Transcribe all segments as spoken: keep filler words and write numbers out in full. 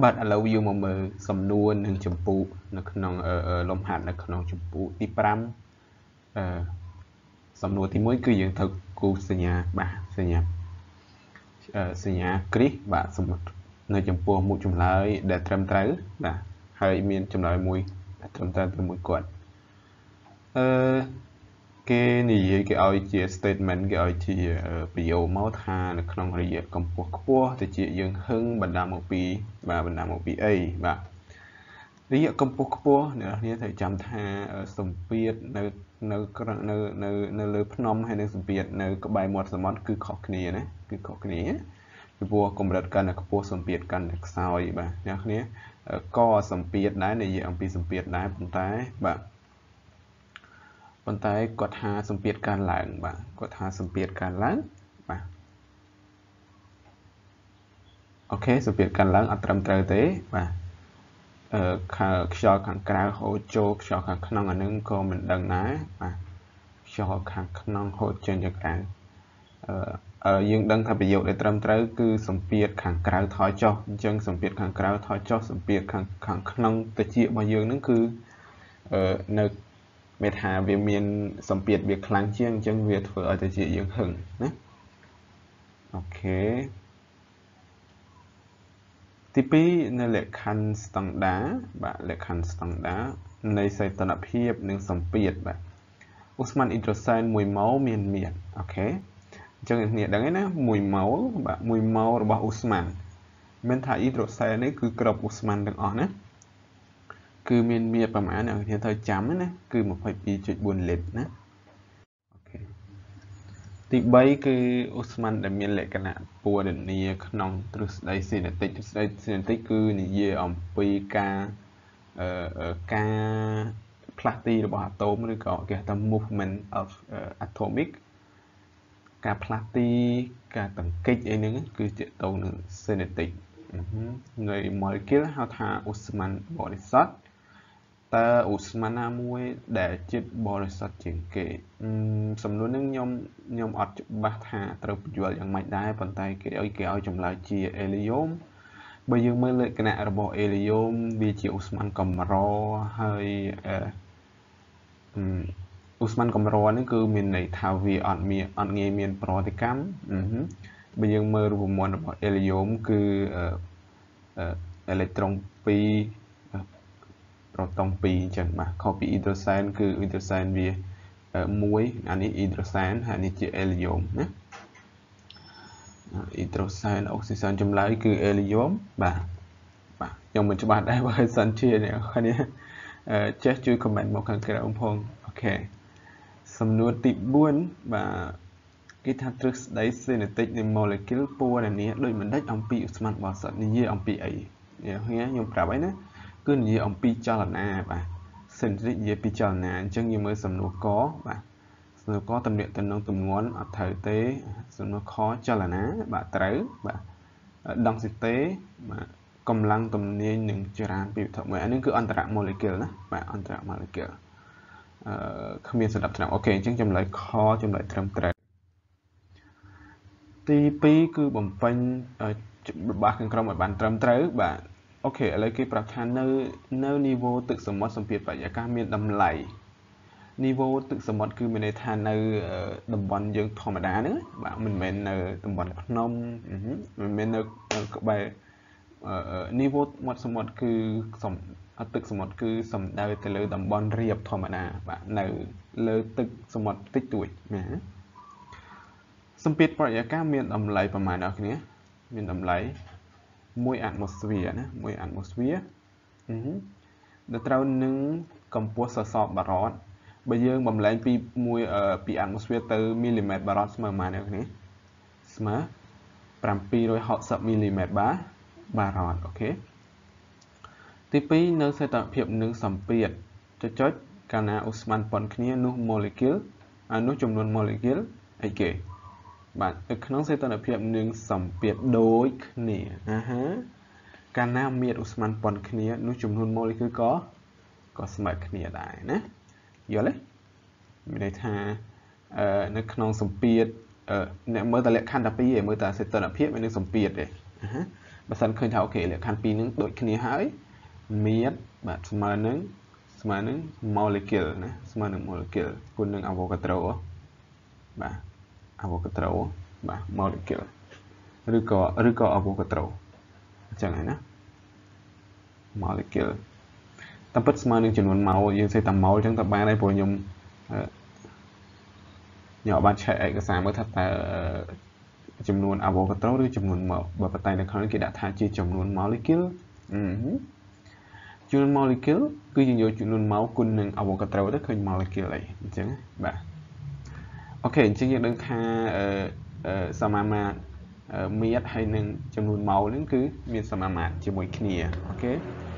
បាទឥឡូវយើងមកមើលសំណួរនិងចម្ពោះនៅក្នុងលំហាត់នៅក្នុងចម្ពោះទីfiveអឺសំណួរទីoneគឺយើងត្រូវគូសសញ្ញាបាទសញ្ញាសញ្ញាគ្រីសបាទសម្រាប់នៅចំពោះមុខចម្លើយដែលត្រឹមត្រូវបាទហើយមានចម្លើយមួយដែលត្រឹមត្រូវតែមួយគាត់អឺគេនិយាយគេឲ្យជា statement គេឲ្យជាប្រយោគមកថានៅក្នុងរយៈកម្ពស់ខ្ពស់ទៅជាយើងហឹងបណ្ដាមកពីបាទបណ្ដាមកពីអីបាទរយៈកម្ពស់ខ្ពស់អ្នកនរត្រូវចាំថាសម្ពាធនៅនៅនៅនៅនៅលើភ្នំហើយនិងសម្ពាធនៅក្បែរមាត់សមុទ្រគឺខុសគ្នាណាគឺខុសគ្នាពីព្រោះកម្រិតកាន់តែខ្ពស់សម្ពាធកាន់តែខ្សោយបាទអ្នកគ្នាក៏សម្ពាធដែរនិយាយអំពីសម្ពាធដែរប៉ុន្តែបាទប៉ុន្តែគាត់ថាសម្ពាធកើនឡើងបាទគាត់ថាសម្ពាធកើនឡើងបាទអូខេសម្ពាធកើនឡើងអត់ត្រឹមត្រូវទេបាទអឺខ្យល់ខាងក្រៅហូរចូលខ្យល់ខាងក្នុងអានឹងក៏មិនដឹងដែរបាទខ្យល់ខាងក្នុងហូរចេញទៅក្រៅអឺយើងដឹងថាប្រយោគដែលត្រឹមត្រូវគឺសម្ពាធខាងក្រៅថយចុះអញ្ចឹងសម្ពាធខាងក្រៅថយចុះសម្ពាធខាងខាងក្នុងតិចរបស់យើងនឹងគឺអឺនៅមានថាវាមានសម្ពាធវាខ្លាំងជាងអញ្ចឹងវាធ្វើឲ្យតិចយើងហឹងណាអូខេទីtwoនៅលក្ខខណ្ឌស្តង់ដារបាទលក្ខខណ្ឌស្តង់ដារនៃសីតុណ្ហភាពនិងសម្ពាធបាទឧស្ម័នអ៊ីដ្រូសែនoneម៉ូលមានមាត្រអូខេអញ្ចឹងអ្នកដឹងហើយណាoneម៉ូលបាទoneម៉ូលរបស់ឧស្ម័នមានថាអ៊ីដ្រូសែននេះគឺគ្រប់ឧស្ម័នទាំងអស់ណាគឺមានមាត្រប្រមាណអ្នកគ្នាត្រូវចាំណាគឺtwenty-two point fourលីត្រណាអូខេទីthreeគឺឧស្ម័នដែលមានលក្ខណៈពណ៌នាក្នុងទ្រឹស្ដីស៊ីនេតិកទ្រឹស្ដីស៊ីនេតិកគឺនិយាយអំពីការអឺការផ្លាស់ទីរបស់អាតូមឬក៏គេហៅថា movement of atomic ការផ្លាស់ទីការតង្កេចអីហ្នឹងគឺជាតទៅនឹង cinetic នៃ molecule ហៅថាឧស្ម័នបរិសុទ្ធតើឧស្ម័នណាមួយដែលចិត្តបរិសុទ្ធជាងគេសំណួរនេះខ្ញុំខ្ញុំអត់ច្បាស់ថាត្រូវពន្យល់យ៉ាងម៉េចដែរប៉ុន្តែគេឲ្យគេឲ្យចម្លើយជា helium បើយើងមើលលក្ខណៈរបស់ helium វាជាឧស្ម័នកម្រហើយអឺឧស្ម័នកម្រនេះគឺមានន័យថាវាអត់មានអត់ងាយមានប្រតិកម្មបើយើងមើលរូបមន្តរបស់ helium គឺអេឡិចត្រូនtwo proton twoអញ្ចឹងបាទខុសពី hydrogen គឺ hydrogen វាoneអានេះ hydrogen ហើយនេះជា helium ណា hydrogen oxygen ចម្លើយគឺ helium បាទបាទខ្ញុំមិនច្បាស់ដែរបើសិនជាអ្នកនេះចេះជួយ comment មកខាងក្រោមផងអូខេសំណួរទីfourបាទគេថាទ្រឹស្ដី cinetic នៃ molecule ពណ៌នាដូចមិនដេចអំពីឧស្ម័នបរិសុទ្ធនិយាយអំពីអីខ្ញុំប្រាប់ហើយណាគឺនិយាយអំពីចលនាបាទ cinetic និយាយពីចលនាអញ្ចឹងយើងមើលសំណួរកបាទសំណួរកតំណាក់តំណងទម្ងន់អត់ត្រូវទេសំណួរខចលនាបាទត្រូវបាទ density បាទកម្លាំងទំនាញនឹងចរន្តពីវត្ថុមួយអានេះគឺអន្តរ molecule ណាបាទអន្តរ molecule អឺគ្មានសម្រាប់ឆ្នាំអូខេអញ្ចឹងចម្លើយខចម្លើយត្រឹមត្រូវទីtwoគឺបំពេញរបស់ខាងក្រោមឲ្យបានត្រឹមត្រូវបាទអូខេឥឡូវគេប្រាប់ថានៅនៅ niveau ទឹកសមុទ្រសម្ពាធបរិយាកាសមានតម្លៃ niveau ទឹកសមុទ្រគឺមានន័យថានៅតំបន់យើងធម្មតាហ្នឹងបាទមិនមែននៅតំបន់ភ្នំមិនមែននៅក្បែរ niveau មាត់សមុទ្រគឺទឹកសមុទ្រគឺសំដៅទៅលើតំបន់រាបធម្មតាបាទនៅលើទឹកសមុទ្រតិចតួចណាសម្ពាធបរិយាកាសមានតម្លៃប្រមាណអ្នកគ្នាមានតម្លៃone atmosphere ណាone atmosphere ដែលត្រូវនឹងកម្ពស់សសរបារតបើយើងបំលែងពីមួយពី atmosphere ទៅ millimeter បារតស្មើប៉ុន្មានអ្នកគ្នាស្មើseven hundred sixty millimeter បាបារតអូខេទីtwoនៅសីតុណ្ហភាពនិងសម្ពាធចុចចុចកាលណាឧស្ម័នប៉ុនគ្នានោះ molecule អានោះចំនួន molecule អីគេបាទនៅក្នុងសីតុណ្ហភាពនិងសម្ពាធដូចគ្នាអាហាកាលណាមានឧស្ម័នប៉ុនគ្នានោះចំនួន molecule ក៏ក៏ស្មើគ្នាដែរណាយល់ទេមានន័យថាអឺនៅក្នុងសម្ពាធអ្នកមើលតែលក្ខខណ្ឌតែពីរឯងមើលតែសីតុណ្ហភាពនិងសម្ពាធទេអាហា bà sân khơi thảo kể là khăn pi nướng đội kia hãy miết bà smart nướng smart nướng molecule nè smart nướng molecule kun nướng avocado bà avocado bà molecule rồi có rồi có avocado chẳng hạn nè molecule ta bất smart nướng chừng màu dương sẽ tầm màu chẳng tập ba đây bồi nhung nhỏ bạn chạy cái sáng mới thật là chấm luôn avocado rồi chấm luôn màu và tay này không cái đã thay chỉ chấm luôn molecule chấm luôn molecule cứ như vậy chấm luôn máu kun nâng avocado đó khơi molecule này chứ bạn ok chứ như đừng tha samama miết hay nâng chấm luôn máu đến cứ miết samama chỉ một kia ok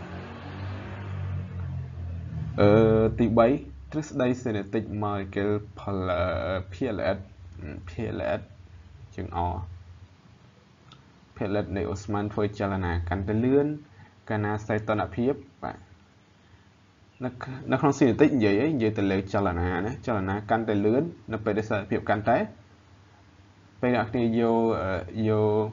ទីbaទ្រឹស្ដីសេនេទិក moleculeพี แอล เอส พี แอล เอส ជាង R พี แอล เอส នៃអូស្មန်ធ្វើចលនាកាន់តែលឿនកាលណាសីតុណ្ហភាពបាទនៅនៅក្នុងសេនេទិកនិយាយនិយាយទៅលើចលនាណាចលនាកាន់តែលឿននៅពេលដែលសីតុណ្ហភាពកាន់តែពេលអ្នកគ្នាយកយក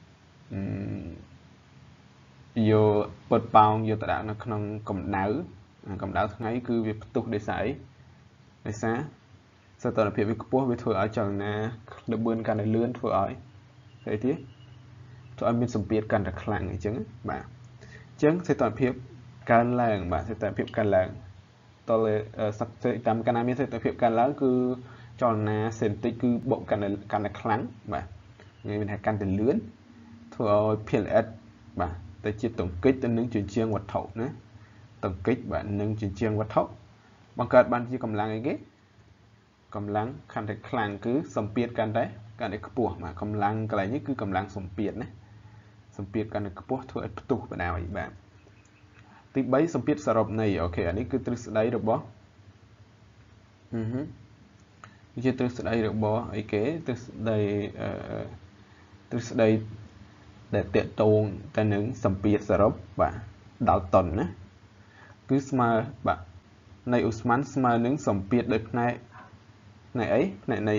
យកពត់ប៉ោងយកទៅដាក់នៅក្នុងកម្ដៅកម្ដៅថ្ងៃគឺវាផ្ទុះដោយសារដោយសារសីតុណ្ហភាពវាខ្ពស់វាធ្វើឲ្យចលនាលឿនកាន់តែលឿនធ្វើឲ្យស្អីទៀតធ្វើឲ្យមានសម្ពាធកាន់តែខ្លាំងអញ្ចឹងបាទអញ្ចឹងសីតុណ្ហភាពកើនឡើងបាទសីតុណ្ហភាពកើនឡើងតលើសក្តិកម្មកាលណាមានសីតុណ្ហភាពកើនឡើងគឺចលនាសេនតិចគឺបកកាន់តែកាន់តែខ្លាំងបាទងាយមានថាកាន់តែលឿនធ្វើឲ្យ พี แอล เอส បាទទៅជាទង្គិចទៅនឹងជញ្ជាំងវត្ថុណាទង្គិចបាទនឹងជញ្ជាំងវត្ថុបង្កើតបានជាកម្លាំងអីគេកម្លាំងកាន់តែខ្លាំងគឺសម្ពាធកាន់តែកាន់តែខ្ពស់បាទកម្លាំងកន្លែងនេះគឺកម្លាំងសម្ពាធណាសម្ពាធកាន់តែខ្ពស់ធ្វើឲ្យផ្ទុះបណ្ដោយបាទទីbaសម្ពាធសរុបនៃអូខេអានេះគឺទ្រឹស្ដីរបស់អឺហឺជាទ្រឹស្ដីរបស់អីគេទ្រឹស្ដីអឺទ្រឹស្ដីដែលតេតងទៅនឹងសម្ពាធសរុបបាទដល់តុនណាគឺស្មើបាទនៃអូស្មန်ស្មើនឹងសម្ពាធដោយផ្នែកផ្នែកអីផ្នែកនៃ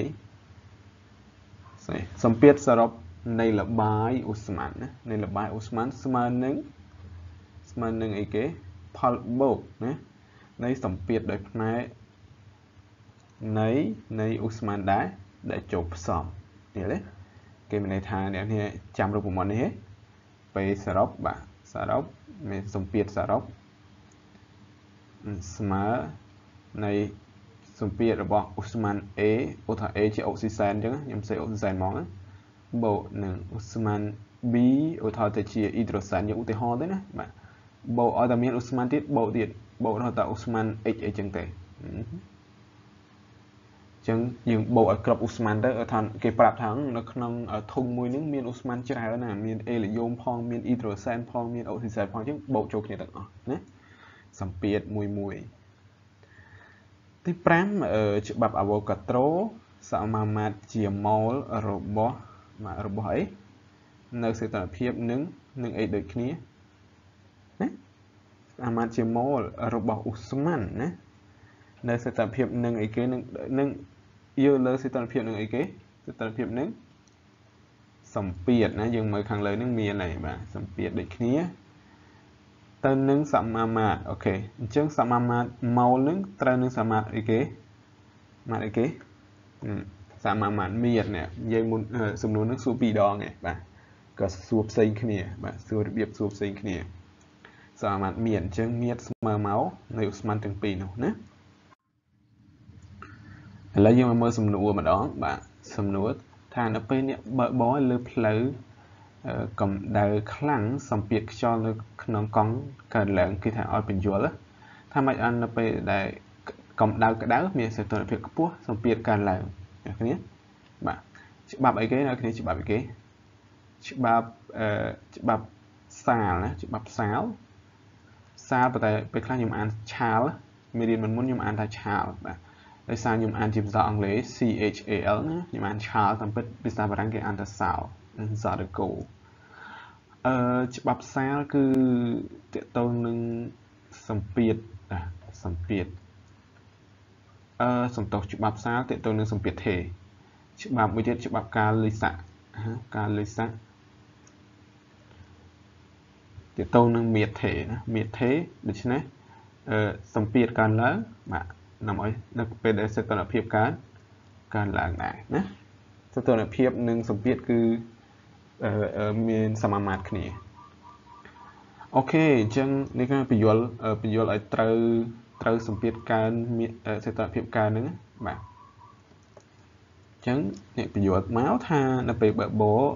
សម្ពាធសរុបនៃលបាយអូស្មန်ណានៃលបាយអូស្មန်ស្មើនឹងស្មើនឹងអីគេផលបូកណានៃសម្ពាធដោយផ្នែកនៃនៃអូស្មန်ដែរដែលចូលផ្សំនេះទេគេមានន័យថាអ្នកនេះចាំរូបមន្តនេះទេពេលសរុបបាទសរុបមានសម្ពាធសរុបស្មើនៃសម្ពាធរបស់អូស្មန် A ឧទាហរណ៍ A ជាអុកស៊ីសែនអញ្ចឹងខ្ញុំសេអុកស៊ីសែនហ្មងបូកនឹងអូស្មန် B ឧទាហរណ៍ទៅជាអ៊ីដ្រូសែនយើងឧទាហរណ៍ទៅណាបាទបូកឲ្យតែមានអូស្មန်ទៀតបូកទៀតបូករហូតដល់អូស្មန် H អីចឹងទៅអញ្ចឹងយើងបូកឲ្យគ្រប់អូស្មန်ទៅថាគេប្រាប់ថានៅក្នុងធុងមួយហ្នឹងមានអូស្មန်ច្រើនណាមានអេលីយ៉ូមផងមានអ៊ីដ្រូសែនផងមានអុកស៊ីសែនផងអញ្ចឹងបូកចូលគ្នាទាំងអស់ណាសម្ពាធមួយមួយទីប្រាំច្បាប់អាវ៉ូកាត្រូសមាមាត្រជាម៉ូលរបស់របស់អីនៅសីតុណ្ហភាពនឹងនឹងអីដូចគ្នាណាសមាមាត្រជាម៉ូលរបស់អូស្មန်ណានៅសីតុណ្ហភាពនឹងអីគេនឹងនឹងយកលើសីតុណ្ហភាពនឹងអីគេសីតុណ្ហភាពនឹងសម្ពាធណាយើងមើលខាងលើនឹងមានអីបាទសម្ពាធដូចគ្នាទៅនឹងសមាមាត្រអូខេអញ្ចឹងសមាមាត្រម៉ូលនឹងត្រូវនឹងសមាមាត្រអីគេម៉ាត្រអីគេសមាមាត្រមាត្រនេះយើងមុនសំណួរនឹងសួរពីរដងឯងបាទក៏សួរផ្សេងគ្នាបាទសួររបៀបសួរផ្សេងគ្នាសមាមាត្រមាត្រអញ្ចឹងមាត្រស្មើមកនៃអូស្មန်ទាំងពីរនោះណាឥឡូវយើងមកមើលសំណួរម្ដងបាទសំណួរថានៅពេលនេះបើកបរលើផ្លូវកម្ដៅខ្លាំងសម្ពាធខ្យល់នៅក្នុងកង់កើនឡើងគេថាឲ្យបញ្យល់ថាមិនអត់នៅពេលដែលកម្ដៅក្ដៅមានសីតុណ្ហភាពខ្ពស់សម្ពាធកើនឡើងអ្នកគ្នាបាទច្បាប់អីគេអ្នកគ្នាច្បាប់អីគេច្បាប់អឺច្បាប់សាលណាច្បាប់សាលសាលប៉ុន្តែពេលខ្លះខ្ញុំអានឆាលមេរៀនមុនមុនខ្ញុំអានថាឆាលបាទដោយសារខ្ញុំអានជាភាសាអង់គ្លេស C H A L ណាខ្ញុំអានឆាលតាមពិតភាសាបារាំងគេអានថាសាលសារកូអឺច្បាប់សាលគឺតកតងនឹងសម្ពាធសម្ពាធអឺសំទោសច្បាប់សាលតកតងនឹងសម្ពាធទេច្បាប់មួយទៀតច្បាប់កាលិស័កកាលិស័ក tiệt tông năng miệt thể miệt thế được chứ này sầm piệt can lớn mà nằm ở đặc biệt là sẽ tận phiệp cán can là này nhé sẽ tận phiệp nâng sầm piệt cứ miền samamat này ok chân này cái ví dụ ví dụ ở từ từ sầm piệt can sẽ tận phiệp can nữa bạn chân này ví dụ máu tha là bị bỡ bố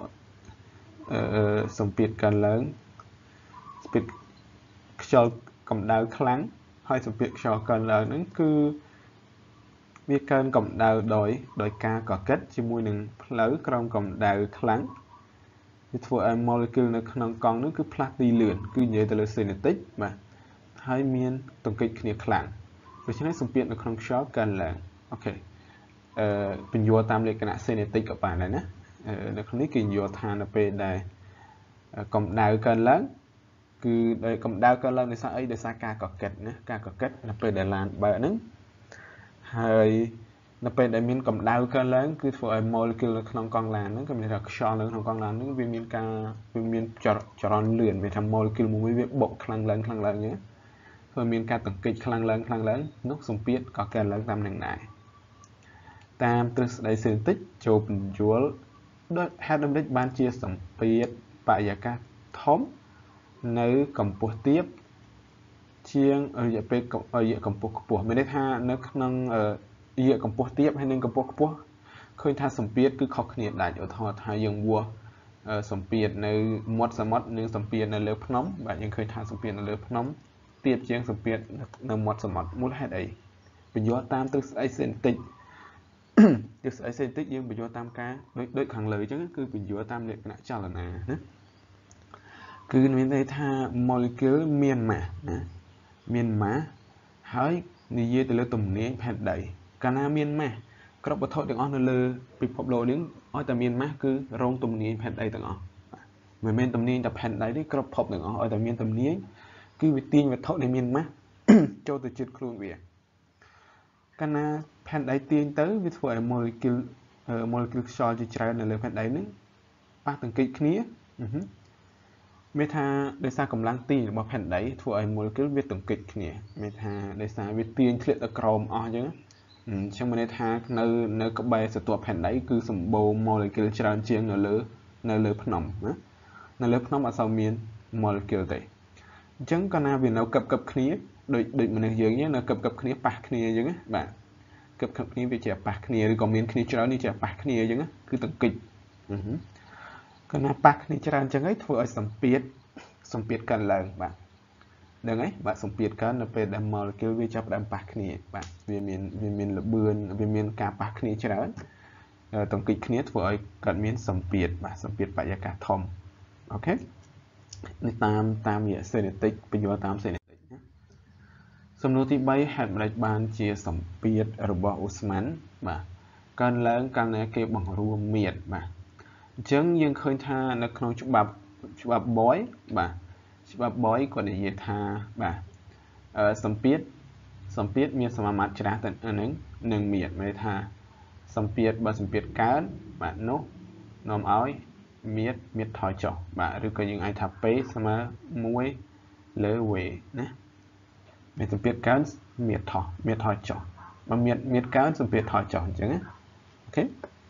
sầm piệt can lớnปิดชอลกำดาวครั้งให้สมเปียกชอลกันแล้วนั่นคือมีการกำดาวโดยโดยการก่อเกิดชิมวยหนึ่งหรือกรองกำดาวครั้งที่ตัวโมเลกุลในขนมกองนั่นคือพลาสติเลือนคือเยอะแต่ละเซนติกมาให้มีนตรงกิจเนี่ยครั้งเพราะฉะนั้นสมเปียกในขนมชอลกันแล้วโอเคเป็นยัวตามเลขขนาดเซนติกกับป่านเลยนะในครั้งนี้กินยัวทานเป็นได้กำดาวกันแล้วคือโดยกำดาวก็เริ่มในสายโดยสายการก่อเกิดนะการก่อเกิดนับเป็นเดลานเบอร์นึงให้นับเป็นได้มีกำดาวก็เริ่มคือตัวโมเลกุลในขนมกองลานนั้นก็มีรักชอในขนมกองลานนั้นวิมีการวิมีจอจรอนเลื่อนไปทำโมเลกุลมันไม่บกคลังเลื่อนคลังเลื่อนเนี้ยเพื่อมีการตั้งกิจคลังเลื่อนคลังเลื่อนนกสมเปียก่อเกิดเลื่อนตามหนึ่งไหนตามตรึกได้สิ่งติดโจมยัวด้วยแฮดดัมดิบานเชียสมเปียปะยากาท้อมในกำปั้วเทียบเชียงเอออย่าไปกับเอออย่ากำปั้วกปั้วไม่ได้ท่านักนั่งเอออย่ากำปั้วเทียบให้นั่งกำปั้วกปั้วเคยท่าสมเปียคือเขาเขียนได้อยู่ทอดท่ายังวัวเออสมเปียในมดสมดหนึ่งสมเปียในเลือพน้ำแบบยังเคยท่าสมเปียในเลือพน้ำเทียบเชียงสมเปียในมดสมดมุดให้ได้เป็นยอดตามตึกไอเซนติกตึกไอเซนติกยังเป็นยอดตามการโดยโดยขังเลยจังคือเป็นยอดตามเลขขณะเจ้าละนานะคือในในท่าโมเลกุลเมียนมานะเมียนมาหายในเยแต่ละตุ่มนี้แผ่นใดการนาเมียนมากรอบประทถึงอ้อนเลยปิดพบโลนึงอ้อแต่เมียนมาคือโรงตุ่มนี้แผ่นใดต่างอ้อเหมือนเมียนตุ่มนี้แต่แผ่นใดที่กรอบพบต่างอ้อแต่เมียนตุ่มนี้คือวิตีนประทในเมียนมาโจตัวจุดครูเวียการนาแผ่นใดตีนเต๋อวิถีโมเลกุลโมเลกุลชอลจะใช้ในเลยแผ่นใดนึงป้าตั้งกิจนี้เมธาได้สร้างกำลังตีมาแผ่นใดทั่วไอโมเลกุลวิตงกิจเนี่ยเมธาได้สร้างวิตีนเคลียร์กรอมอ๋อจังช่างมันในทางในในกระบายสตัวแผ่นใดคือสมบูรณ์โมเลกุลจราเชียงในเลือในเลือพนมนะในเลือพนมอาศัยมีนโมเลกุลเตะจังกันนาวินเอากับกับนี้โดยโดยมันอย่างเงี้ยเรากับกับนี้ปากนี้ยังไงแบบกับกับนี้ไปเจอปากนี้หรือก็มีนนี้จรานี่เจอปากนี้ยังไงคือตั้งกิจก็น่าปักนี่จะรันจังไงทั่วสมเปียดสมเปียดกันเลยบ้างดังไงบ้างสมเปียดกันเป็นดัมมอลเกลวิจับดัมปักนี่บ้างวิมินวิมินระเบือนวิมินกาปักนี่จะรันตรงกิจนี้ทั่วกันมีนสมเปียดบ้างสมเปียดปะยากาทอมโอเคนี่ตามตามเนี่ยเซเนติกเป็นอยู่ตามเซเนติกสมนุติใบแฮดไรบานเจียสมเปียดระบบอุสมันบ้างการเลี้ยงการเลี้ยงเก็บบังรวมเมียดบ้างจังยังเคยท่าในขนมฉบับฉบับบอยบ่าฉบับบอยก็ได้ยินท่าบ่าสมเปียดสมเปียดมีสมามัดชนะแต่อันนึงหนึ่งเมียดไม่ท่าสมเปียดบ่สมเปียดการบ่านุนมอ้อยเมียดเมียดถอยจ่อบ่าหรือก็ยังไอทับเป๊สมามวยเลเวนะเมียดสมเปียดการเมียดถอยเมียดถอยจ่อมาเมียดเมียดการสมเปียดถอยจ่อจังนะโอเค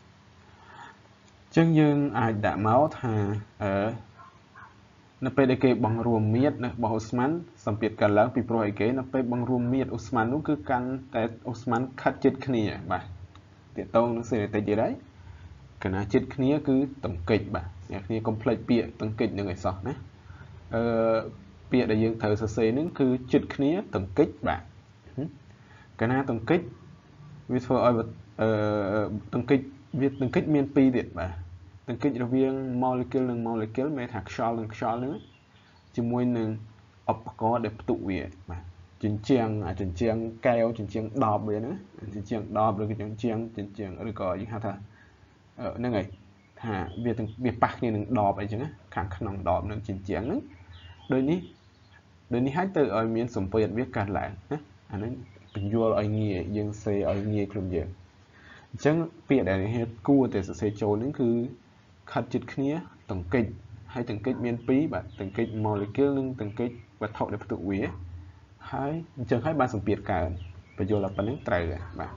จังยังอาจด่าเมาส์ทาเออนับไปได้เก็บบังรวมเมียดนะบังอุสมันสัมเปียกันแล้วปีโปรยเก๋นับไปบังรวมเมียดอุสมันนู้คือการแต่อุสมันคัดจิตขณีบ่าเดี๋ยวต้องนึกเสียแต่จะได้ขณะจิตขณีคือตั้งกิจบ่าอย่างนี้คอมเพล็กเปียตั้งกิจยังไงสอนนะเออเปียได้ยังเธอเสียนึงคือจิตขณีตั้งกิจบ่าขณะตั้งกิจวิธีเอาเออตั้งกิจวิธีตั้งกิจมีนปีเด็ดบ่าตั้งกิจระเบียงโมเลกุลหนึ่งโมเลกุลไม่ถักชอลหนึ่งชอลนึงจมวยหนึ่งอุปกรณ์เด็บตุเวียบ่าจินเชียงอ่ะจินเชียงแก้วจินเชียงดอบเลยนะจินเชียงดอบหรือจินเชียงจินเชียงหรือก็ยิ่งหาท่าเออนั่นไงหาเบียตั้งเบียปักนี่หนึ่งดอบไปจังนะขังขนมดอบหนึ่งจินเชียงนึงโดยนี้โดยนี้ให้เติร์เอาเมียนสมเปียดวิการหลานนะอันนั้นเป็นยัวเอาเงี้ยยังเซเอาเงี้ยกลุ่มเยอะจังเปียดอะไรเฮ็ดกู้แต่เซโจนึงคือขัดจิตเนี้ยต้องกิจ hay từng kích miền pí bạn từng kích molecule nhưng từng kích vật thọ để tự vía hay chẳng hay ban sủng biệt cả bây giờ là phần nước trời bạn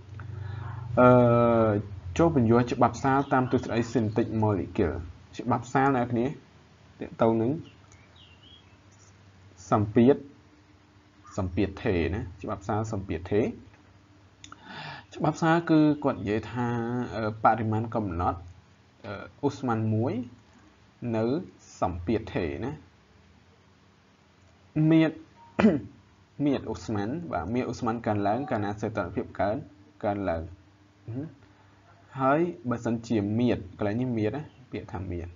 ờ cho bây giờ chụp bắp sao tam tôi sẽ xin tịnh molecule chụp bắp sao này cái này tàu nứng sầm biệt sầm biệt thể nè chụp bắp sao sầm biệt thế chụp bắp sao cứ quận dễ tha pariman cầm nót Osman muối nữ sầm biệt thể nè miệt miệt Osman và miệt Osman càng lớn càng là sẽ tận phiệp cán càng lớn hơi bớt sân chìm miệt cái này như miệt á biệt thằng miệt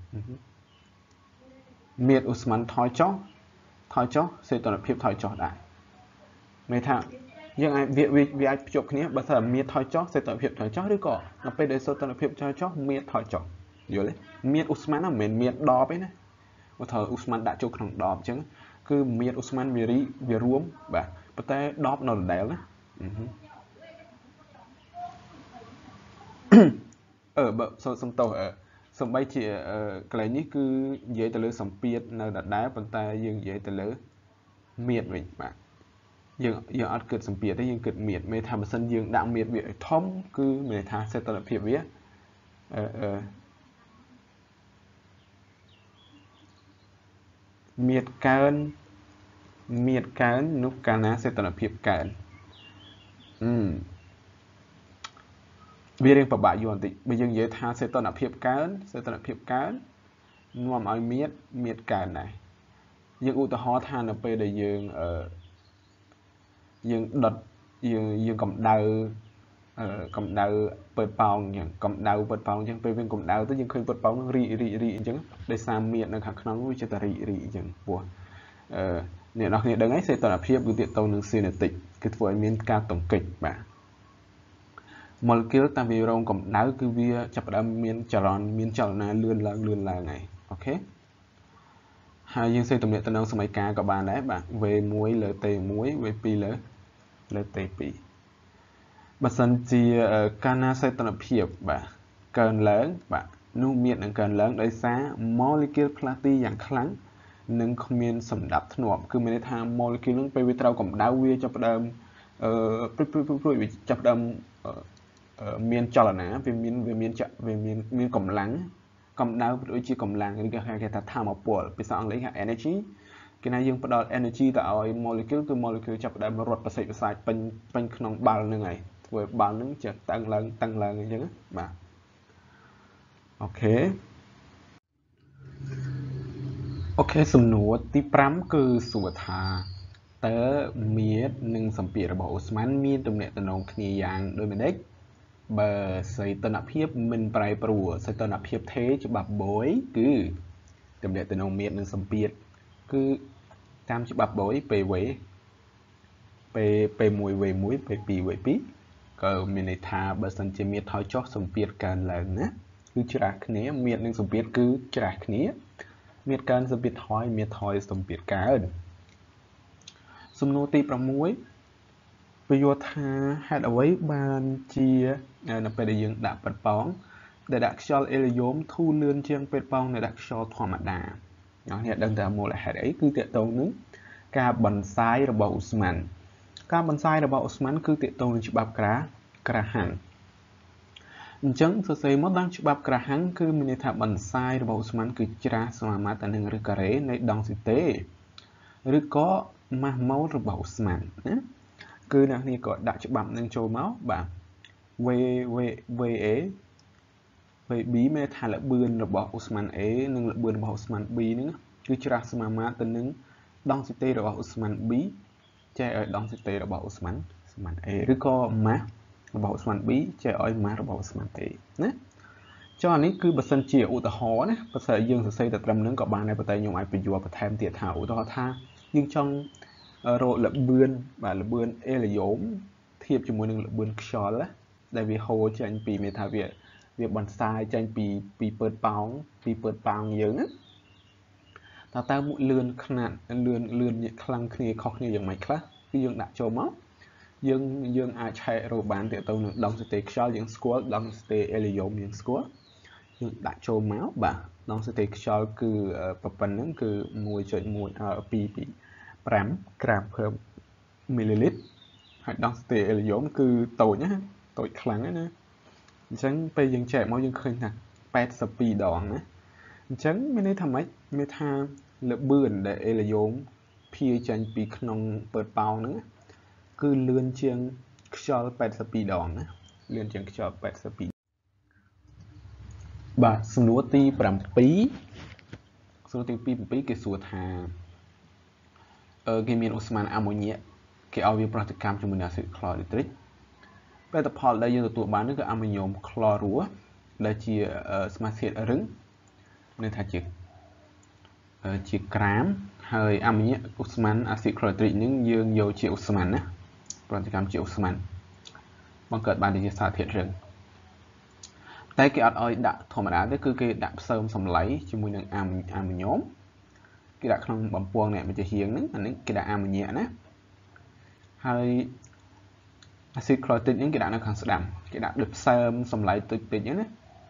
miệt Osman thoi chó thoi chó sẽ tận phiệp thoi chó đại mấy thằng nhưng ai việc việc việc ai chụp cái này bớt sân miệt thoi chó sẽ tận phiệp thoi chó đứa cọ nó bây giờ sẽ tận phiệp thoi chó miệt thoi chó rồi đấy miệt Osman là miệt miệt đo ấy nè một thời Osman đã chụp thằng đo chứ cứ miệt Osman về ri về ruộng và bắt tay đo nó đéo đấy ở bờ sông sông tàu ở sông bay chỉ cái này cứ dễ từ lưới sông piệt nơi đặt đá bàn tay dương dễ từ lưới miệt mình bạn dương dương ăn cượt sông piệt đấy dương cượt miệt mê tham sân dương đạm miệt bị thóm cứ mê tha sẽ tập hiệp vía miệt cán miệt cán nút cán á sẽ tập hiệp cán vì riêng bậc bạn dọn tị bây giờ dễ tha sẽ tận áp hiệp cán sẽ tận áp hiệp cán nuông ai miết miết cán này nhưng u tao than là bây giờ dương ở dương đợt dương dương cầm đau cầm đau bật bao nhỉ cầm đau bật bao chẳng bây viên cầm đau tới dương khơi bật bao nó rị rị rị chứ để sang miệng nó khắc nóng với cho ta rị rị chẳng buồn nè nó nghe đứng ấy sẽ tận áp hiệp của tiện tàu nương xuyên tịnh cái với miên ca tổng kịch bạn molecule ta vì rong cầm đá cứ vi chập đâm miên tròn miên tròn này lươn là lươn là này ok hai dương xây tổng điện tân ông sông ca các bạn đấy bạn về muối lờ tê muối về pi lờ lờ tê pi bát sân chi cana xây tổng hiệp bạn cần lớn bạn nu miên đang cần lớn đấy xá molecule plati dạng kháng nâng không miên sầm đập nộp cứ miên tham molecule nóไป trao cầm đá vi chập đâm chập đâm miền tròn là về miền về miền chợ về miền miền cẩm lắng cẩm đào đối chi cẩm lắng thì cái cái ta tham một bộ bị sao lấy cái energy cái này dương bắt đầu energy tạo molecule từ molecule chập đâm nó rột và xây sai bên bên nòng bao như này với bao những chợ tăng lên tăng lên như thế mà ok ok sum nụ tí pram cứ sủa thà tớ miết nâng sầm pìระบบ Osman មានទំនាក់ទំនងគ្នាយ៉ាងដូចមិនដេចបើសីតុណ្ហភាពមិនប្រែប្រួលសីតុណ្ហភាពទេច្បាប់បូយគឺទំនាក់ទំនងមៀតនិងសម្ពាធគឺតាមច្បាប់បូយពេលវេពេលពេលមួយវេមួយពេលពីរវេពីរក៏មានន័យថាបើសិនជាមៀតថយចុះសម្ពាធកើនឡើងណាគឺច្រាស់គ្នាមៀតនិងសម្ពាធគឺច្រាស់គ្នាមៀតកើនសម្ពាធថយមៀតថយសម្ពាធកើនសំណួរទីប្រាំមួយវាយល់ថាហេតុអ្វីបានជានៅពេលដែលយើងដាក់ប៉ិតប៉ោងដែលដាក់ខ្យល់អេលីយ៉ូមធូរលឿនជាងប៉ិតប៉ោងដែលដាក់ខ្យល់ធម្មតាអ្នកនេះដឹងតែមូលហេតុអីគឺតកតងនឹងការបន្សាយរបស់អូស្មန်ការបន្សាយរបស់អូស្មန်គឺតកតងនឹងច្បាប់ក្រាក្រាហាំងអញ្ចឹងសរសេរមកដល់ច្បាប់ក្រាហាំងគឺមានន័យថាបន្សាយរបស់អូស្មန်គឺច្រាសសមាមាត្រទៅនឹងឬការ៉េនៃដងស៊ីតេឬក៏ម៉ាស់ម៉ូលរបស់អូស្មန်ណាគឺអ្នកនេះក៏ដាក់ច្បាប់នឹងចូលមកបាទ V V V A V B មានថាល្បឿនរបស់អូស្មန် A និងល្បឿនរបស់អូស្មန် B ហ្នឹងគឺច្រាសសមាមាត្រទៅនឹងដងស៊ីតេរបស់អូស្មန် B ចែកឲ្យដងស៊ីតេរបស់អូស្មန်ស្មាន A ឬក៏ម៉ាស់របស់អូស្មန် B ចែកឲ្យម៉ាស់របស់អូស្មန် A ណាចុះអានេះគឺបើសិនជាឧទាហរណ៍ណាបើសិនយើងសរសេរតែត្រឹមហ្នឹងក៏បានដែរប៉ុន្តែខ្ញុំអាចបញ្យល់បន្ថែមទៀតថាឧទាហរណ៍ថាយើងចង់រកល្បឿនបាទល្បឿនអេលីយ៉ូមធៀបជាមួយនឹងល្បឿនខ្យល់ដែលវាហូរចេញពីមេថាវាវាបន្សាយចេញពីពីពើតប៉ោងពីពើតប៉ោងយើងណាតើតើលឿនខ្នាតលឿនលឿនខ្លាំងគ្នាខុសគ្នាយ៉ាងម៉េចខ្លះគឺយើងដាក់ចូលមកយើងយើងអាចឆែករកបានទាក់ទងនឹងដងស្ទេខ្យល់យើងស្គាល់ដងស្ទេអេលីយ៉ូមយើងស្គាល់យើងដាក់ចូលមកបាទ density ខ្យល់គឺប៉ុណ្ណឹងគឺ one point one អឺ two point five ក្រាម per milliliter ហើយ density helium គឺតូចណាតូចខ្លាំងណាអញ្ចឹងពេលយើងចែកមកយើងឃើញថាeighty-twoដងណាអញ្ចឹងមានន័យថាម៉េចមានថាល្បឿនដែល helium ភាយចេញពីក្នុងពើប៉ោងហ្នឹងគឺលឿនជាងខ្យល់eighty-twoដងណាលឿនជាងខ្យល់eighty-twoបាទសំណួរទីsevenសំណួរទីsevenគេសួរថាអឺគេមានអូស្មန်អាម៉ូញ៉ាគេឲ្យវាប្រតិកម្មជាមួយនឹងអាស៊ីតក្លរីត្រិកលទ្ធផលដែលយើងទទួលបាននោះគឺអាម៉ូញ៉ូមក្លរ៉ូដែលជាសមាសធាតុរឹងនឹងថាជាជាក្រាមហើយអាម៉ូញ៉ាអូស្មန်អាស៊ីតក្លរីត្រិកនឹងយើងយកជាអូស្មန်ណាប្រតិកម្មជាអូស្មန်បង្កើតបានជាសារធាតុរឹងតែគេអត់ឲ្យដាក់ធម្មតាទេគឺគេដាក់ផ្សើមសម្លៃជាមួយនឹងអាម៉ូញ៉ូមគេដាក់ក្នុងបំពង់នេះមិនជាហៀងហ្នឹងអានេះគេដាក់អាម៉ូញ៉ាណាហើយអាស៊ីតក្លរីត្រិកហ្នឹងគេដាក់នៅខាងស្ដាំគេដាក់ដូចផ្សើមសម្លៃតិចតិចហ្នឹងណា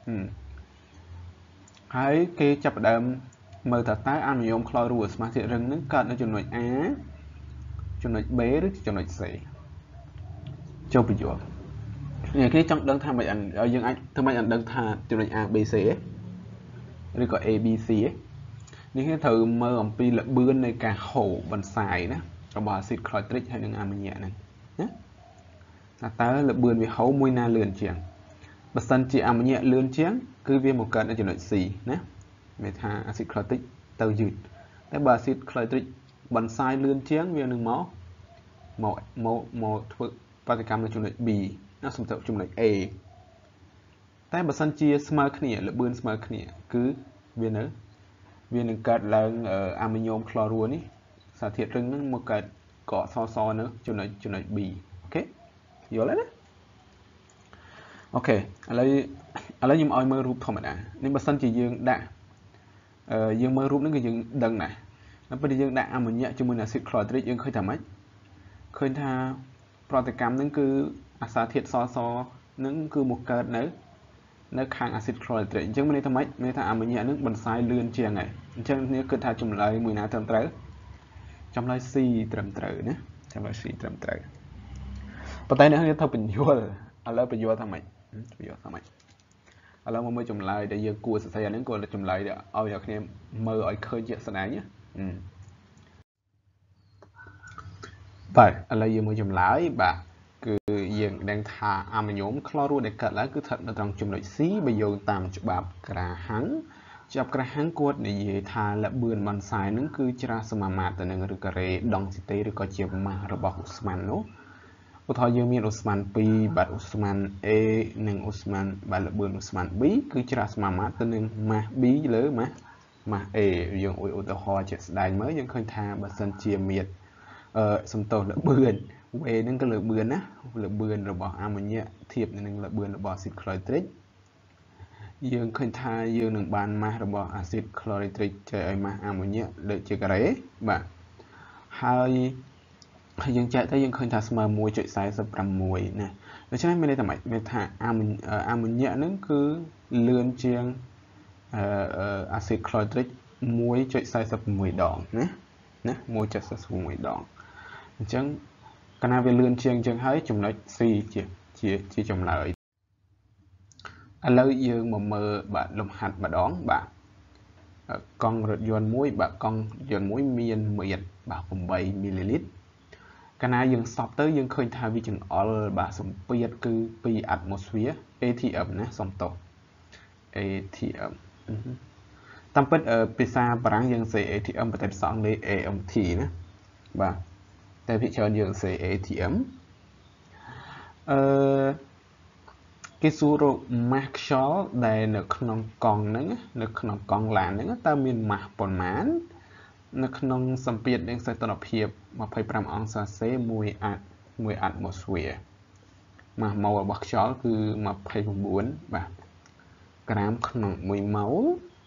ហើយគេចាប់ផ្ដើមមើលតើតើអាម៉ូញ៉ូមក្លរ៉ូសមាសធាតុរឹងហ្នឹងកើតនៅចំណុច A ចំណុច B ឬចំណុច C ចូលបញ្យល់នេះគេចង់ដឹងថាមិនយើងអាចធ្វើមិនដឹងថាចំណុច A B C ឬក៏ A B C នេះគេត្រូវមើលអំពីល្បឿននៃការហូរបន្សាយណារបស់អាស៊ីតក្លរីត្រិកហើយនិងអាម៉ូញ៉ាហ្នឹងណាតើល្បឿនវាហូរមួយណាលឿនជាងបើសិនជាអាម៉ូញ៉ាលឿនជាងគឺវាមកកើតនៅចំណុច C ណាមានថាអាស៊ីតក្លរីត្រិកទៅយឺតតែបើអាស៊ីតក្លរីត្រិកបន្សាយលឿនជាងវានឹងមកមកមកមកធ្វើប្រតិកម្មនៅចំណុច B ណាសម្រាប់ចំណុច A តែបើសិនជាស្មើគ្នាល្បឿនស្មើគ្នាគឺវានៅវានឹងកើតឡើងអាម៉ូញ៉ូមក្លរ៉ូនេះសារធាតុរឹងហ្នឹងមកកើតកកសសនៅចំណុចចំណុច B អូខេយល់ហើយណាអូខេឥឡូវឥឡូវខ្ញុំឲ្យមើលរូបធម្មតានេះបើសិនជាយើងដាក់អឺយើងមើលរូបហ្នឹងគឺយើងដឹងដែរតែពេលយើងដាក់អាម៉ូញ៉ាជាមួយនឹងអាស៊ីតក្លរីត្រិកយើងឃើញថាម៉េចឃើញថាប្រតិកម្មហ្នឹងគឺអាសារធាតុសសហ្នឹងគឺមកកើតនៅនៅខាងអាស៊ីតក្លរីត្រិកអញ្ចឹងមានន័យថាម៉េចមានន័យថាអាម៉ូញ៉ាហ្នឹងបន្សាយលឿនជាងហើយអញ្ចឹងនេះគិតថាចម្លើយមួយណាត្រឹមត្រូវចម្លើយ C ត្រឹមត្រូវណាចម្លើយ C ត្រឹមត្រូវប៉ុន្តែអ្នកយើងត្រូវបញ្យល់ឥឡូវបញ្យល់ថាម៉េចបញ្យល់ថាម៉េចឥឡូវមកមើលចម្លើយដែលយើងគួរសរសេរអាហ្នឹងគាត់ចម្លើយឲ្យអ្នកគ្នាមើលឲ្យឃើញជាក់ស្ដែងណាបាទឥឡូវយើងមើលចម្លើយបាទគឺយើងដឹងថាអាម៉ូញ៉ូមក្លរ៉ូដែលកើតឡើងគឺស្ថិតនៅត្រង់ចំណុច C បើយោងតាមច្បាប់ក្រាហាំងច្បាប់ក្រាហាំងគាត់និយាយថាល្បឿនបន្សាយហ្នឹងគឺច្រាសសមាមាត្រទៅនឹងឬការ៉េដង់ស៊ីតេឬក៏ជាម៉ាស់របស់អូស្មန်នោះឧទាហរណ៍យើងមានអូស្មန်twoបាទអូស្មန် A និងអូស្មန်បាទល្បឿនអូស្មန် B គឺច្រាសសមាមាត្រទៅនឹងម៉ាស់ B លើម៉ាស់ម៉ាស់ A យើងឧទាហរណ៍ជាក់ស្ដែងមើលយើងឃើញថាបើសិនជាមានអឺសំទោសល្បឿន W ហ្នឹងគឺល្បឿនណាល្បឿនរបស់អាម៉ូញ៉ាធៀបនឹងល្បឿនរបស់អាស៊ីតក្លរីត្រិកយើងឃើញថាយើងនឹងបានម៉ាស់របស់អាស៊ីតក្លរីត្រិកចែកឲ្យម៉ាស់អាម៉ូញ៉ាដូចជាការ៉េបាទហើយហើយយើងចែកទៅយើងឃើញថាស្មើone point four sixណាដូច្នេះមានន័យថាម៉េចមានថាអាម៉ូញ៉ាហ្នឹងគឺលឿនជាងអឺអាស៊ីតក្លរីត្រិកone point four sixដងណាណាone point four sixដងអញ្ចឹងកាលណាវាលឿនជាងអញ្ចឹងហើយចំណុច C ជាជាជាចម្លើយឥឡូវយើងមកមើលបាទលំហាត់ម្ដងបាទកង់រថយន្តមួយបាទកង់យន្តមួយមានមាត្របាទeightមីលីលីត្រកាលណាយើងសបទៅយើងឃើញថាវាចង្អុលបាទសម្ពាធគឺtwo អាត់ម៉ូស្ហ្វ៊ែរ A T M ណាសំទោស A T M តាមពិតភាសាបារាំងយើងសេ A T M ប៉ុន្តែភាសាអង់គ្លេស A M T ណាបាទតែភាគច្រើនយើងសេ A T M អឺគេសួររកម៉ាស់ខ្យល់ដែលនៅក្នុងកង់ហ្នឹងនៅក្នុងកង់ឡានហ្នឹងតើមានម៉ាស់ប៉ុន្មាននៅក្នុងសម្ពាធនិងសីតុណ្ហភាពtwenty-fiveអង្សាសេoneអាត់oneអាត់ម៉ូស្ហ្វ៊ែរម៉ាស់ម៉ូលរបស់ខ្យល់គឺtwenty-nineបាទក្រាមក្នុងoneម៉ូល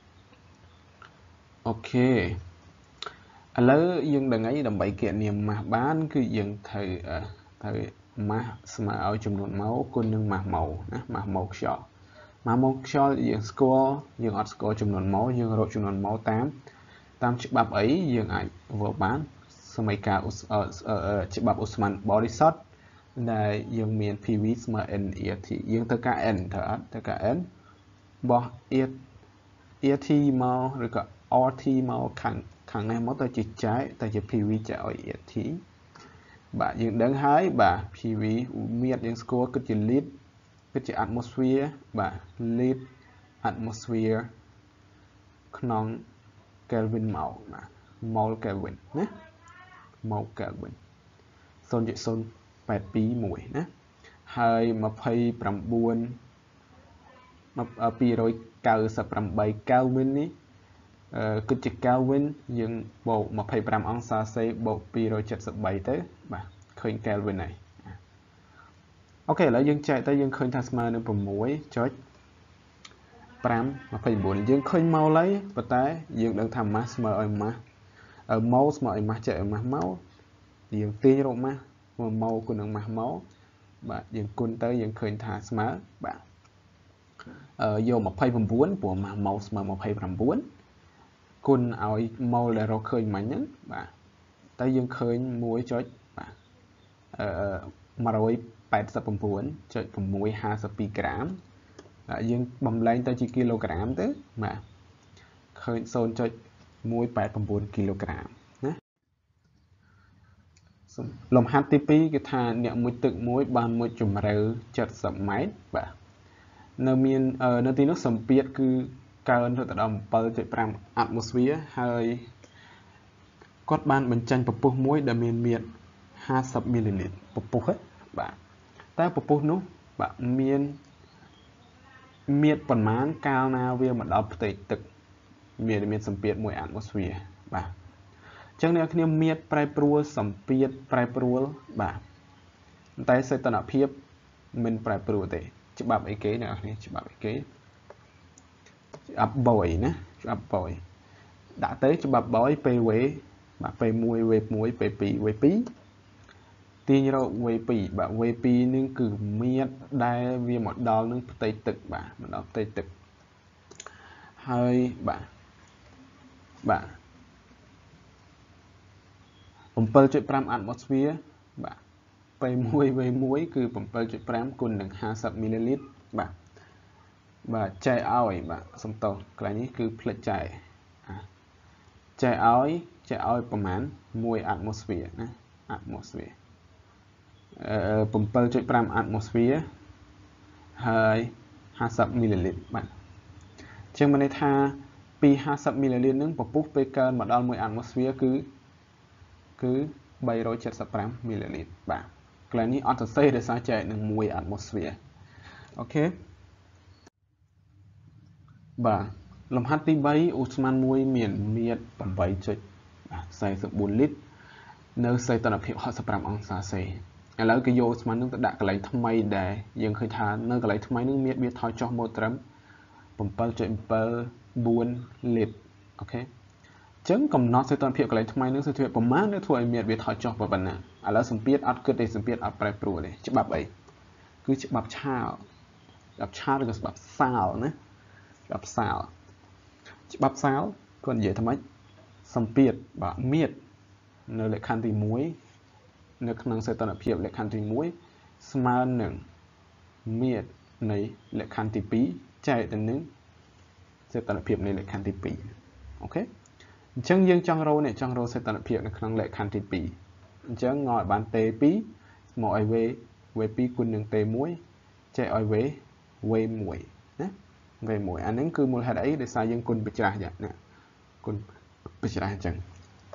អូខេឥឡូវយើងដឹងហើយដើម្បីគណនាម៉ាស់បានគឺយើងត្រូវត្រូវម៉ាស់ស្មើឲ្យចំនួនម៉ូលគុណនឹងម៉ាស់ម៉ូណាម៉ាស់ម៉ូខ្យល់ mà mong cho dương score dương ở score chùm nón máu dương rồi chùm nón máu tám tam chữ bắp ấy dương ảnh vừa bán sơ mấy cả ở chữ bắp Osman body shot này dương miền pv mà n e thì dương tất cả n thở tất cả n bỏ e e t màu rồi cả rt màu khẳng khẳng này máu tới chữ trái tại chữ pv chạy e t bà dương đáng hái bà pv miệt dương score cứ chữ lead cứ chữ atmosphere bà lead atmosphere non Kelvin màu mà mol Kelvin nhé mol Kelvin son chữ son bẹt pí mũi nhé hai mà phay bầm buồn mà ở pi rồi cao sập bầm bay Kelvin ní cứ chữ Kelvin nhưng bộ mà phay bầm ông sa xây bộ pi rồi chật sập bay tới bà khơi Kelvin này ok lại dương chạy tới dương khơi Tasma nên bầm mũi chói pram mà phải buồn dương khơi mau lấy và té dương đang tham má mờ ở má ở máu mà ở má chạy ở má máu dương tiên rồi má mà máu của đường má máu và dương côn tới dương khơi thả má bạn ở vô một phay bầm buồn của má máu mà một phay bầm buồn côn ao máu là rồi khơi má nhẫn bạn tới dương khơi muối chói bạn ở mà rồi bảy sập bầm buồn chạy bầm muối hai sập pi gram dương bầm lên tới chỉ kg tới mà khơi xôn cho muối bảy phần bốn kg nhé lồng hát tê pê cái thà nhẹ muối tự muối ban muối chùm rêu chật sầm máy bà nơi miền ở nơi tí nước sầm piết cứ cao hơn thôi tại đồng bờ chạy pram atmosphere hơi cốt ban bên tranh bột bột muối đã miền miền hai sập ml bột bột hết bà ta bột bột nút bà miền miệt phần mán cao nào về mặt đọc tệ tực miệt miệt sầm piệt mùi atmosphere bà chẳng nếu khi miệt prai prua sầm piệt prai prua bà tay sẽ tận hiệp mình prai prua tệ chụp bắp ấy kế nào này chụp bắp ấy kế ấp bồi nè ấp bồi đã tới chụp bắp bói pe quế bà pe mùi quế muối pe pì quế pí tiên rồi quế pì bà quế pì nên cử miệt đai vì một đo nên tây tực bà một đo tây tực hơi bà bàผมเปิดจุดพรำ atmosphere bàไปมวยไปมวยคือผมเปิดจุดพรำคุณหนึ่งห้าสิบมิลลิลิตรbà bà chạy oi bàสมโตcáiนี้คือผลิตใจchạy oi chạy oi ประมาณมวย atmosphere นะ atmosphereผมเปิดจุดพรำ atmosphere ហើយห้าสิบมิลลิลิตรបាទជាងមិនន័យថាពីห้าสิบมิลลิลิตรនឹងពពុះពេលកើនមកដល់មួយ atmosphere គឺគឺba trăm bảy mươi lămมิลลิลิตรបាទកន្លែងនេះអត់សរសេរដោយសារចែកនឹងមួយ atmosphere អូខេបាទលំហាត់ទីbaអូស្មានមួយមានមាត្រ támចុចสี่สิบสี่លីត្រនៅសីតុណ្ហភាព65អង្សាសេឥឡូវគេយកអូស្មាននឹងទៅដាក់កន្លែងថ្មីដែរយើងឃើញថានៅកន្លែងថ្មីនឹងមានវាថយចុះមកត្រឹម bảyចុចbốnលីត្រអូខេចឹងកំណត់សីតុណ្ហភាពកន្លែងថ្មីនឹងសីតុណ្ហភាពប្រមាណដែលធ្វើឲ្យមានវាថយចុះប៉ុណ្ណាឥឡូវសម្ពាធអត់គិតទេសម្ពាធអត់ប្រែប្រួលទេច្បាប់អីគឺច្បាប់ឆាលច្បាប់ឆាលឬក៏ច្បាប់សាលណាច្បាប់សាលច្បាប់សាលគាត់និយាយថាម៉េចសម្ពាធបើមាត្រនៅលក្ខខណ្ឌទីមួយនៅក្នុងសីតុណ្ហភាពលក្ខខណ្ឌទីមួយស្មើនឹងមាត្រនៃលក្ខខណ្ឌទីពីរចែកទៅនឹងសីតុណ្ហភាពនៃលក្ខខណ្ឌទីពីរអូខេអញ្ចឹងយើងចង់រកនេះចង់រកសីតុណ្ហភាពនៅក្នុងលក្ខខណ្ឌទីពីរអញ្ចឹងងឲ្យបាន T ពីរមកឲ្យ V V ពីរគុណនឹង T មួយចែកឲ្យ V V មួយណា V មួយអាហ្នឹងគឺមូលហេតុអីដោយសារយើងគុណបច្រាស់យ៉ាងណាគុណបច្រាស់អញ្ចឹង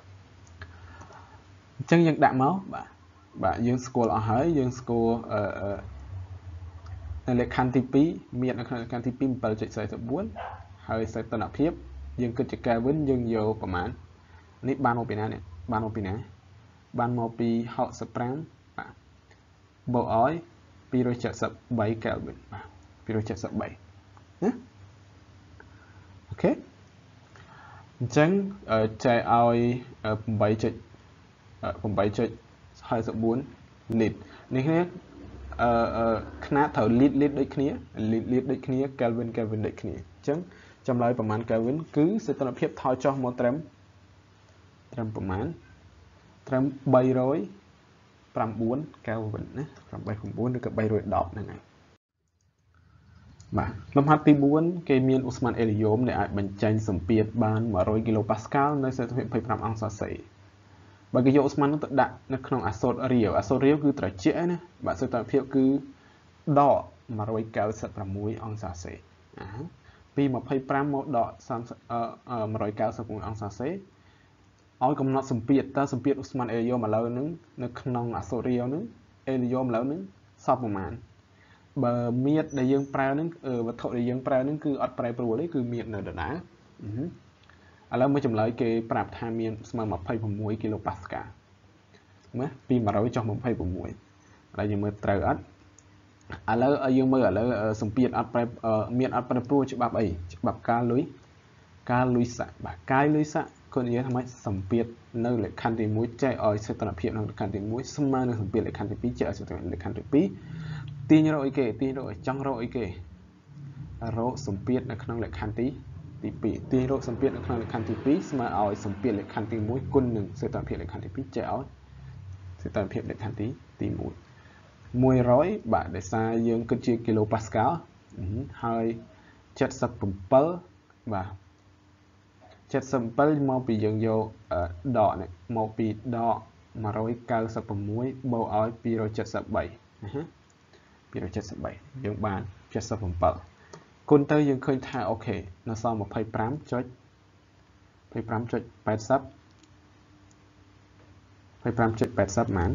អញ្ចឹងយើងដាក់មកបាទបាទយើងស្គាល់អស់ហើយយើងស្គាល់អឺនៅលក្ខខណ្ឌទីពីរមាននៅក្នុងលក្ខខណ្ឌទីពីរ bảyចុចสี่สิบbốnហើយសីតុណ្ហភាពយើងគិតជា Kelvin យើងយកប្រមាណនេះបានមកពីណានេះបានមកពីណាបានមកពី65បាទបូកឲ្យtwo hundred seventy-three កែលវិនបាទtwo hundred seventy-threeណាអូខេអញ្ចឹងចែកឲ្យ8.8.สี่สิบbốnលីត្រនេះគ្នាขนาดเท่าลิตรลิตรដូចគ្នាลิตรลิตรដូចគ្នា Kelvin Kelvin ដូចគ្នាអញ្ចឹងចម្លើយប្រមាណ Kelvin គឺសីតុណ្ហភាពថយចុះមកត្រឹមត្រឹមប្រមាណត្រឹមba trăm chín Kelvin ណាba trăm chínឬក៏ba trăm mườiហ្នឹងហើយបាទលំហាត់ទីbốnគេមានឧស្ម័នហេលីយ៉ូមដែលអាចបញ្ចេញសម្ពាធបានone hundredគីឡូប៉ាស្កាល់នៅសីតុណ្ហភាពtwenty-fiveអង្សាសេបើគេយកឧស្ម័ននោះទៅដាក់នៅក្នុងអាសូតរាវអាសូតរាវគឺត្រជាក់ណាបាទសីតុណ្ហភាពគឺដកone hundred ninety-sixអង្សាសេអាពីtwenty-fiveមកដកone hundred ninety-sixអង្សាសេឲ្យកំណត់សម្ពាធតើសម្ពាធឧស្ម័នហេលីយ៉ូមឥឡូវហ្នឹងនៅក្នុងអាសូតរាវហ្នឹងហេលីយ៉ូមឥឡូវហ្នឹងសល់ប្រមាណបើមៀតដែលយើងប្រើហ្នឹងវត្ថុដែលយើងប្រើហ្នឹងគឺអត់ប្រែប្រួលទេគឺមៀតនៅដដែលឥឡូវមើលចម្លើយគេប្រាប់ថាមានស្មើtwenty-sixគីឡូប៉ាស្កាល់មើលពីone hundredចុះtwenty-sixឥឡូវយើងមើលត្រូវអត់ឥឡូវយើងមើលឥឡូវសម្ពាធអត់ប្រែមៀតអត់ប្រែប្រួលច្បាប់អីច្បាប់ការលុយការលុយស័កបាទកាយលុយស័កគាត់និយាយថាម៉េចសម្ពាធនៅលក្ខខណ្ឌទីoneចែកឲ្យសីតុណ្ហភាពនៅលក្ខខណ្ឌទីoneស្មើនឹងសម្ពាធលក្ខខណ្ឌទីtwoចែកឲ្យសីតុណ្ហភាពលក្ខខណ្ឌទីtwoទាញរកអីគេទាញរកចង់រកអីគេរកសម្ពាធនៅក្នុងលក្ខខណ្ឌទីទីtwoទាញរកសម្ពាធនៅក្នុងលក្ខខណ្ឌទីtwoស្មើឲ្យសម្ពាធលក្ខខណ្ឌទីoneគុណនឹងសីតុណ្ហភាពលក្ខខណ្ឌទីtwoចែកឲ្យសីតុណ្ហភាពលក្ខខណ្ឌទីទីone one hundredបាទដោយសារយើងគិតជាគីឡូប៉ាស្កាល់ហើយseventy-sevenបាទseventy-sevenមកពីយើងយកដកនេះមកពីដកone hundred ninety-sixបូកឲ្យtwo hundred seventy-threeណាហ៎two hundred seventy-threeយើងបានseventy-sevenគុណទៅយើងឃើញថាអូខេនៅសល់twenty-fiveចុចtwenty-fiveចុចeighty twenty-fiveចុចeightyម៉ាន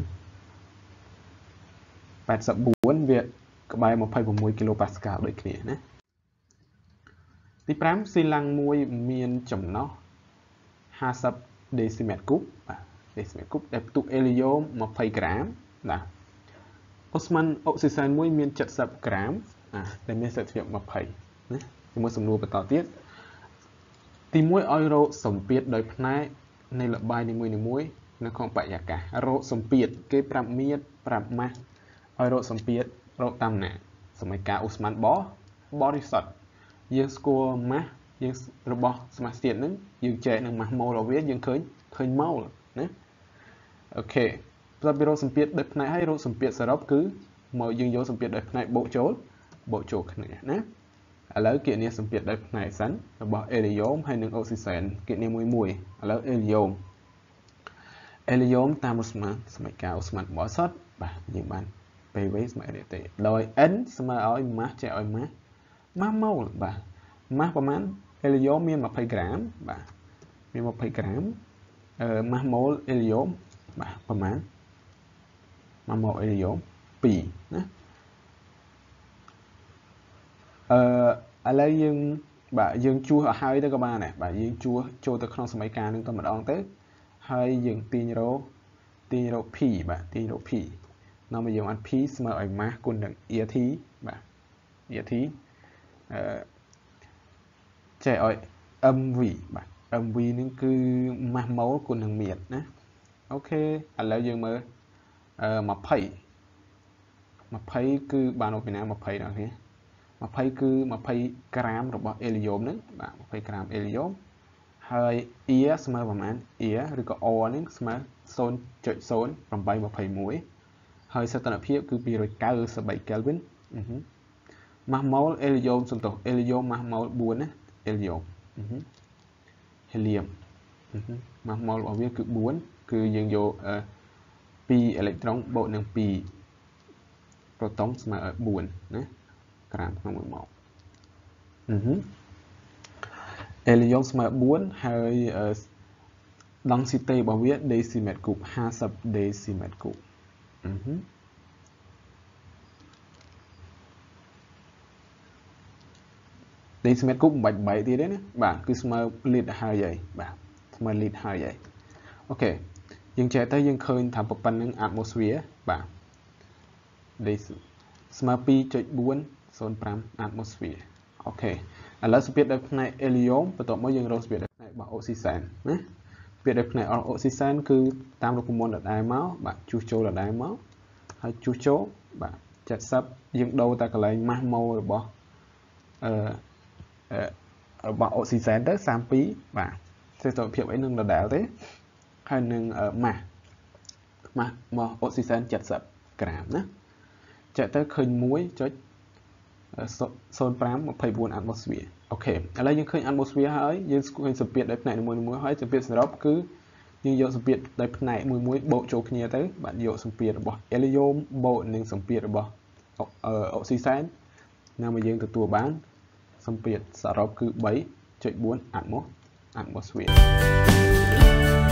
eighty-fourវាក្បែរtwenty-sixគីឡូប៉ាស្កាល់ដូចគ្នាណាទីfiveស៊ីឡាំងមួយមានចំណុះfiftyដេស៊ីម៉ែត្រគូបបាទដេស៊ីម៉ែត្រគូបដែលផ្ទុកហេលីយ៉ូមtwentyក្រាមណាអូស្ម័នអុកស៊ីសែនមួយមានseventyក្រាមអាដែលមានសីតុណ្ហភាពtwentyណាជាមួយសំណួរបន្តទៀតទីoneឲ្យរកសម្ពាធដោយផ្នែកនៃលបាយនីមួយៗនៅក្នុងបរិយាកាសរកសម្ពាធគេប្រាប់មៀតប្រាប់ម៉ាស់ឲ្យរកសម្ពាធរកតាមណាសម័យកាលអូស្ម័នបបរិសុទ្ធយើងស្គាល់ម៉ាស់យើងរបស់សមាសធាតុហ្នឹងយើងចែកនឹងម៉ាស់ម៉ូលរបស់វាយើងឃើញឃើញម៉ូលណាអូខេផ្សំពីរកសម្ពាធដោយផ្នែកហើយរកសម្ពាធសរុបគឺមកយើងយកសម្ពាធដោយផ្នែកបូកចូលបូកចូលគ្នាណាឥឡូវគណនាសម្ពាធដោយផ្នែកសិនរបស់ហេលីយ៉ូមហើយនិងអុកស៊ីសែនគណនាមួយមួយឥឡូវហេលីយ៉ូមហេលីយ៉ូមតាមអូស្ម័នសម័យកាលអូស្ម័នបរិសុទ្ធបាទយើងបាន pê vê ស្មើនេះទេដោយ n ស្មើឲ្យម៉ាស់ចែកឲ្យម៉ាស់ម៉ាស់ម៉ូលបាទម៉ាស់ប្រមាណហេលីយ៉ូមមានtwentyក្រាមបាទមានtwentyក្រាមអឺម៉ាស់ម៉ូលហេលីយ៉ូមបាទប្រមាណម៉ាស់ម៉ូលហេលីយ៉ូមtwoណាអឺឥឡូវយើងបាទយើងជួសឲ្យហើយទៅក៏បានដែរបាទយើងជួសចូលទៅក្នុងសម័យកាលនឹងតែម្ដងទៅហើយយើងទាញរកទាញរក p បាទទាញរក p នាំមកយើងអត់ p ស្មើឲ្យម៉ាស់គុណនឹង e r t បាទ e r t អឺចែកឲ្យ mv បាទ mv នេះគឺម៉ាស់ម៉ូលគុណនឹងមៀតណាអូខេឥឡូវយើងមើលអឺtwenty twentyគឺបានអូពីណាtwentyដល់នេះtwentyគឺtwentyក្រាមរបស់ហេលីយ៉ូមហ្នឹងបាទtwentyក្រាមហេលីយ៉ូមហើយ e ស្មើប្រមាណ e ឬក៏ o ហ្នឹងស្មើzero point zero eight two oneហើយសីតុណ្ហភាពគឺtwo hundred ninety-three កែលវិនម៉ាស់ម៉ូលហេលីយ៉ូមសន្ទុះហេលីយ៉ូមម៉ាស់ម៉ូលfourណាហេលីយ៉ូមហេលីមម៉ាស់ម៉ូលរបស់វាគឺfourគឺយើងយកtwoអេឡិចត្រូនបូកនឹងtwoប្រូតុងស្មើឲ្យfourណាក្រាមក្នុងមួយម៉ោងហេលីយ៉ូមស្មើfourហើយដង់ស៊ីតេរបស់វាដេស៊ីម៉ែត្រគូបfiftyដេស៊ីម៉ែត្រគូបដេស៊ីម៉ែត្រគូបមិនបាច់បែកទៀតទេណាបាទគឺស្មើលីត្រហើយហើយបាទស្មើលីត្រហើយហើយអូខេយើងចែកទៅយើងឃើញថាប៉ុណ្្នឹង atmosphere បាទដេស៊ីស្មើtwo point four zero five atmosphere អូខេឥឡូវសម្ពាធដោយផ្នែកហេលីយ៉ូមបន្ទាប់មកយើងរកសម្ពាធដោយផ្នែករបស់អុកស៊ីសែនណាសម្ពាធដោយផ្នែកអុកស៊ីសែនគឺតាមរូបមន្តដដែលមកបាទជួសចូលដដែលមកហើយជួសចូលបាទ chặt sắp dương đâu ta cái lấy ma mô rồi bỏ ờ ờ bỏ oxygen tới sam pí và sẽ tổ phiệp ấy nâng là đảo thế hay nâng ở mà mà mà oxygen chặt sập gram nhé chạy tới khơi muối cho zone pram một phẩy bốn atmosphere ok ở đây những khơi atmosphere ấy những khơi sập biệt đấy này mùi muối hơi sập biệt drop cứ nhưng dụ sập biệt đấy này mùi muối bộ chỗ kia tới bạn dụ sập biệt bỏ helium bộ nên sập biệt bỏ ở oxygen nào mà dương từ tua bán sập biệt drop cứ bảy chạy bốn atmos atmosphere